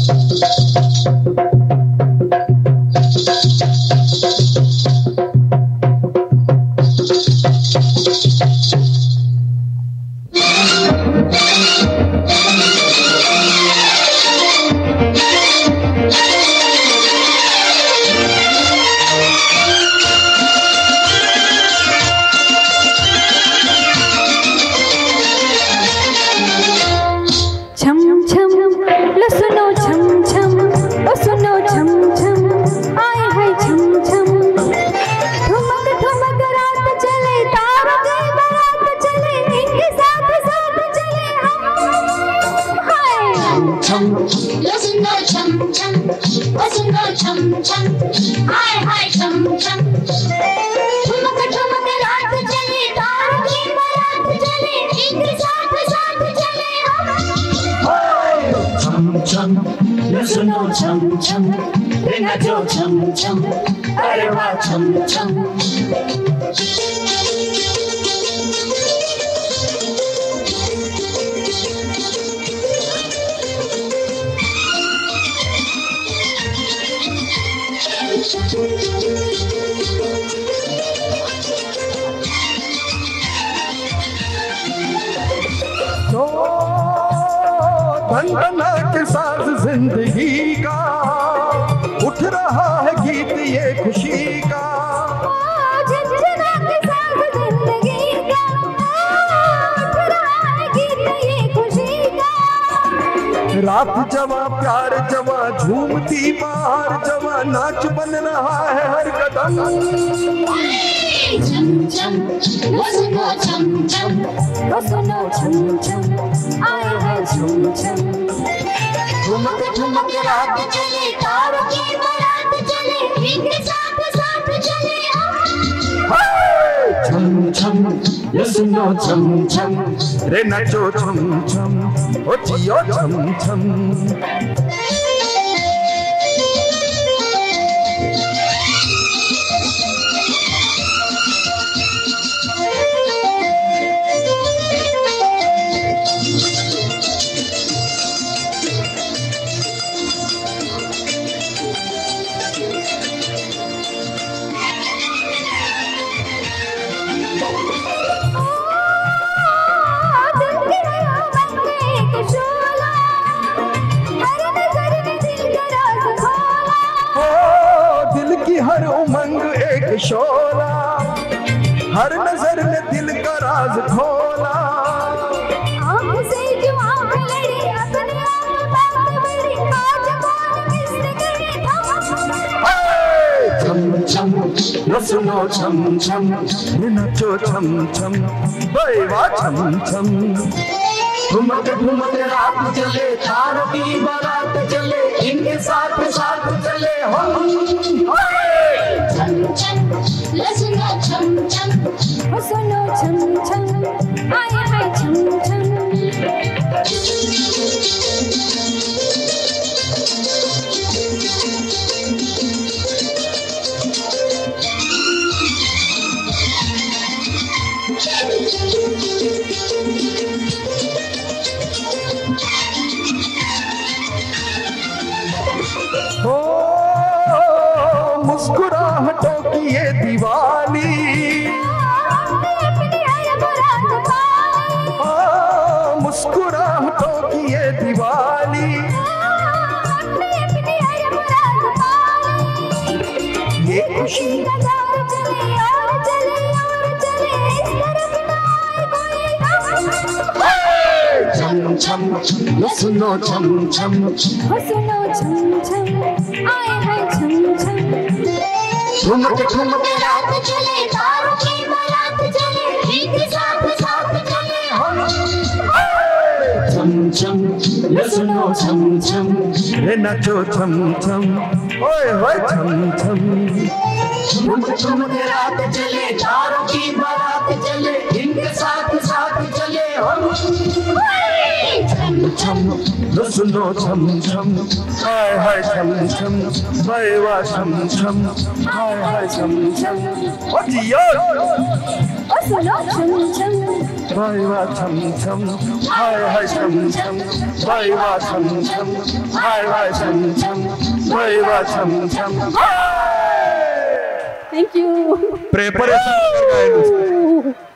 धनधना के साथ जिंदगी का उठ रहा है गीत ये खुशी का। झनझना के साथ जिंदगी का उठ रहा है गीत ये खुशी का। रात जवा प्यार जवा झूमती बाहर जवा नाच बन रहा है हर कदम। छम छम सुनो छम छम सुनो छम छम आए हैं छम छम। ठुमक ठुमक रात चले तारों की बारात चले इनके साथ साथ चले छम छम ये सुनो छम छम रे नचो छम छम ओ जियो छम छम। हर उमंग एक शोला हर नजर ने दिल का राज खोला। आँख से जो आँख लड़ी अपने आप बात बड़ी आज कौन किसने करे छम छम ये सुनो छम छम ये नचो छम छम भाई वाह छम छम। ठुमक ठुमक रात चले तारों की बारात चले इनके साथ साथ चले हम। छम छम सुनो छम छम सुनो छम छम आए हैं छम छम। मुस्कुराहटों की ये दिवाली मुस्कुराहटों की ये दिवाली ये खुशी छम छम सुनो छम छम सुनो छम छम आए हैं छम छम। ठुमक ठुमक रात चले तारों की बारात चले इनके साथ साथ चले हम। छम छम ये सुनो छम छम रे नचो छम छम ओए होए छम छम। ठुमक ठुमक रात चले तारों की बारात चले इनके साथ साथ चले हम। छम छम लो सुनो छम छम हाय हाय छम छम भाई वाह छम छम हाय हाय छम छम ओ जियो ओ सुनो छम छम भाई वाह छम छम हाय हाय छम छम भाई वाह छम छम हाय हाय छम छम भाई वाह छम छम थैंक यू प्रेपरेशन कर गए